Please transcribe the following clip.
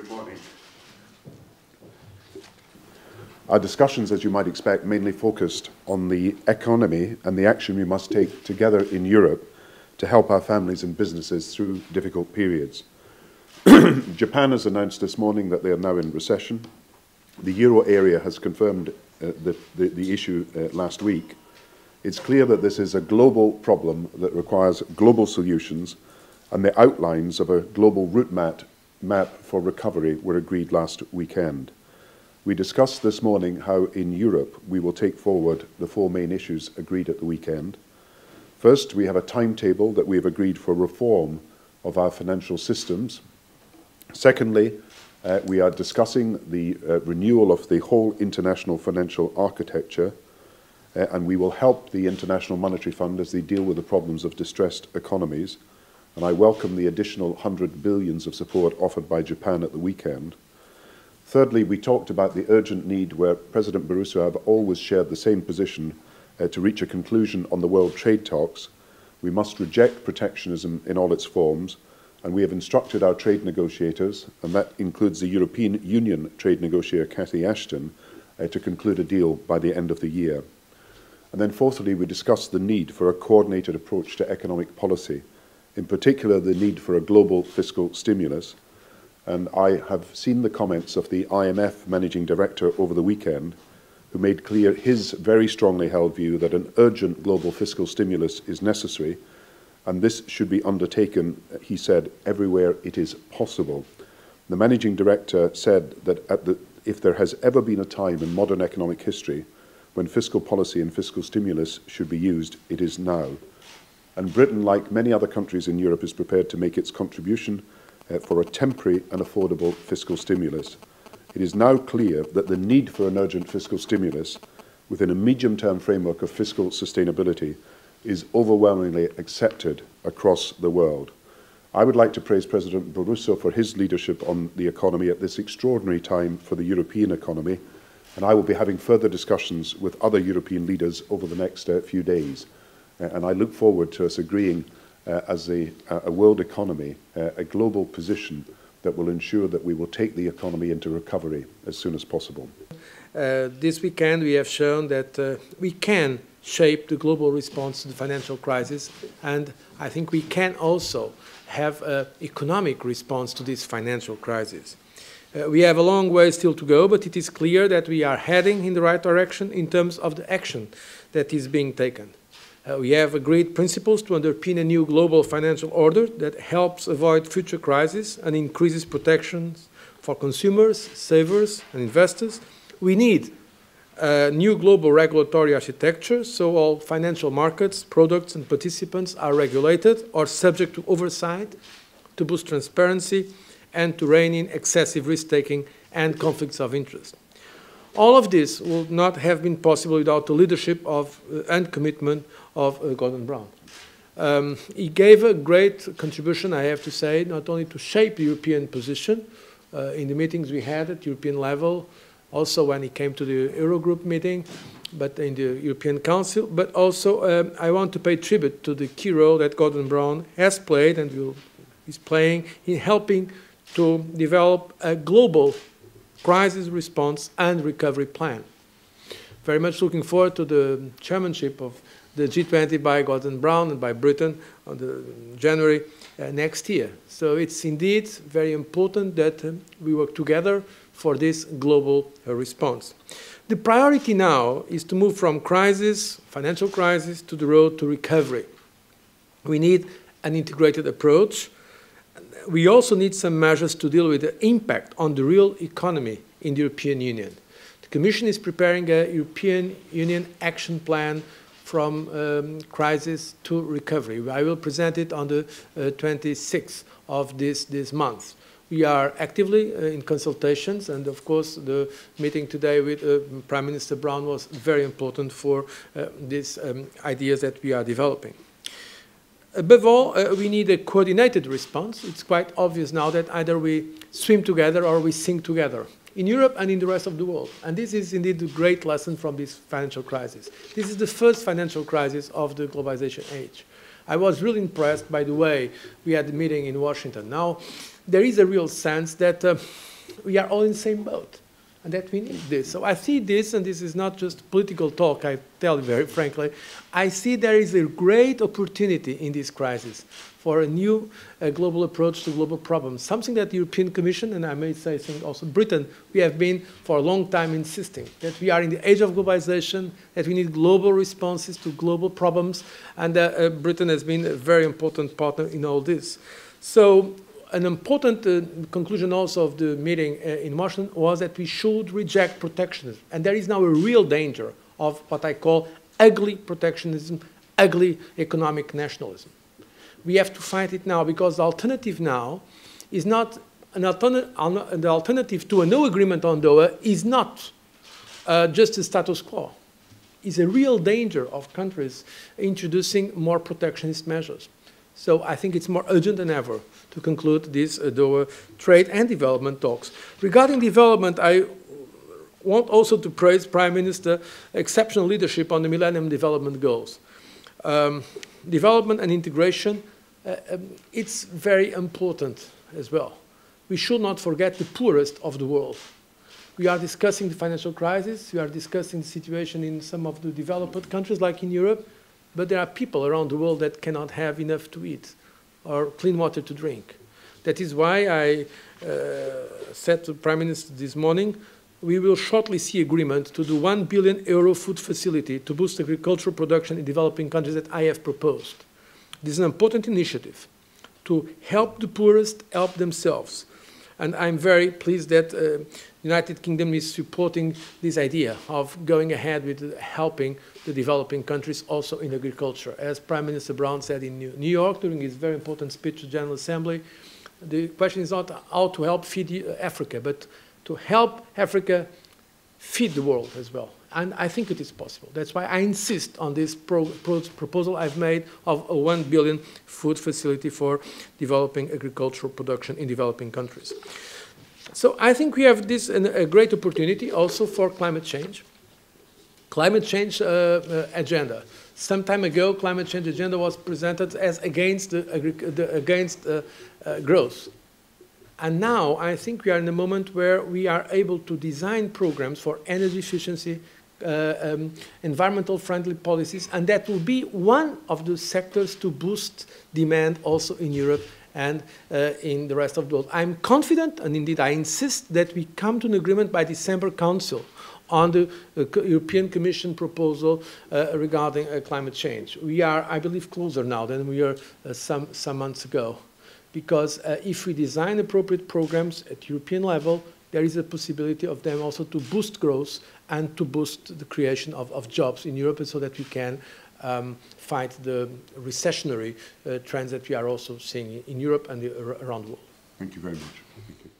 Good morning. Our discussions, as you might expect, mainly focused on the economy and the action we must take together in Europe to help our families and businesses through difficult periods. Japan has announced this morning that they are now in recession. The euro area has confirmed the issue last week. It's clear that this is a global problem that requires global solutions, and the outlines of a global route map for recovery were agreed last weekend. We discussed this morning how in Europe we will take forward the four main issues agreed at the weekend. First, we have a timetable that we have agreed for reform of our financial systems. Secondly, we are discussing the renewal of the whole international financial architecture, and we will help the International Monetary Fund as they deal with the problems of distressed economies. And I welcome the additional 100 billion of support offered by Japan at the weekend. Thirdly, we talked about the urgent need where President Barroso have always shared the same position to reach a conclusion on the world trade talks. We must reject protectionism in all its forms, and we have instructed our trade negotiators, and that includes the European Union trade negotiator Cathy Ashton, to conclude a deal by the end of the year. And then fourthly, we discussed the need for a coordinated approach to economic policy, in particular the need for a global fiscal stimulus. And I have seen the comments of the IMF Managing Director over the weekend, who made clear his very strongly held view that an urgent global fiscal stimulus is necessary, and this should be undertaken, he said, everywhere it is possible. The Managing Director said that if there has ever been a time in modern economic history when fiscal policy and fiscal stimulus should be used, it is now. And Britain, like many other countries in Europe, is prepared to make its contribution for a temporary and affordable fiscal stimulus. It is now clear that the need for an urgent fiscal stimulus within a medium-term framework of fiscal sustainability is overwhelmingly accepted across the world. I would like to praise President Barroso for his leadership on the economy at this extraordinary time for the European economy, and I will be having further discussions with other European leaders over the next few days. And I look forward to us agreeing as a world economy, a global position that will ensure that we will take the economy into recovery as soon as possible. This weekend we have shown that we can shape the global response to the financial crisis, and I think we can also have an economic response to this financial crisis. We have a long way still to go, but it is clear that we are heading in the right direction in terms of the action that is being taken. We have agreed principles to underpin a new global financial order that helps avoid future crises and increases protections for consumers, savers, and investors. We need a new global regulatory architecture so all financial markets, products, and participants are regulated or subject to oversight to boost transparency and to rein in excessive risk-taking and conflicts of interest. All of this would not have been possible without the leadership of, and commitment of Gordon Brown. He gave a great contribution, I have to say, not only to shape the European position in the meetings we had at European level, also when he came to the Eurogroup meeting, but in the European Council, but also I want to pay tribute to the key role that Gordon Brown has played and is playing in helping to develop a global crisis response and recovery plan. Very much looking forward to the chairmanship of the G20 by Gordon Brown and by Britain on January next year. So it's indeed very important that we work together for this global response. The priority now is to move from crisis, financial crisis, to the road to recovery. We need an integrated approach. We also need some measures to deal with the impact on the real economy in the European Union. The Commission is preparing a European Union action plan from crisis to recovery. I will present it on the 26th of this month. We are actively in consultations, and of course the meeting today with Prime Minister Brown was very important for these ideas that we are developing. Above all, we need a coordinated response. It's quite obvious now that either we swim together or we sink together in Europe and in the rest of the world. And this is indeed a great lesson from this financial crisis. This is the first financial crisis of the globalization age. I was really impressed by the way we had the meeting in Washington. Now, there is a real sense that we are all in the same boat, and that we need this. So I see this, and this is not just political talk, I tell you very frankly, I see there is a great opportunity in this crisis for a new global approach to global problems, something that the European Commission, and I may say I think also Britain, we have been for a long time insisting, that we are in the age of globalization, that we need global responses to global problems, and Britain has been a very important partner in all this. So an important conclusion also of the meeting in Washington was that we should reject protectionism. And there is now a real danger of what I call ugly protectionism, ugly economic nationalism. We have to fight it now, because the alternative now is not the alternative to a no agreement on Doha is not just a status quo. It's a real danger of countries introducing more protectionist measures. So I think it's more urgent than ever to conclude these Doha trade and development talks. Regarding development, I want also to praise Prime Minister's exceptional leadership on the Millennium Development Goals. Development and integration, it's very important as well. We should not forget the poorest of the world. We are discussing the financial crisis, we are discussing the situation in some of the developed countries like in Europe, but there are people around the world that cannot have enough to eat or clean water to drink. That is why I said to the Prime Minister this morning, we will shortly see agreement to the €1 billion food facility to boost agricultural production in developing countries that I have proposed. This is an important initiative to help the poorest help themselves. And I'm very pleased that the United Kingdom is supporting this idea of going ahead with helping the developing countries also in agriculture. As Prime Minister Brown said in New York during his very important speech to the General Assembly, the question is not how to help feed Africa, but to help Africa feed the world as well. And I think it is possible. That's why I insist on this proposal I've made of a 1 billion food facility for developing agricultural production in developing countries. So I think we have this a great opportunity also for climate change. Climate change agenda. Some time ago, climate change agenda was presented as against growth. And now I think we are in a moment where we are able to design programs for energy efficiency, environmental friendly policies, and that will be one of the sectors to boost demand also in Europe and in the rest of the world. I'm confident, and indeed I insist, that we come to an agreement by December Council on the European Commission proposal regarding climate change. We are, I believe, closer now than we were some months ago, because if we design appropriate programs at European level, there is a possibility of them also to boost growth and to boost the creation of jobs in Europe, so that we can fight the recessionary trends that we are also seeing in Europe and around the world. Thank you very much. Thank you.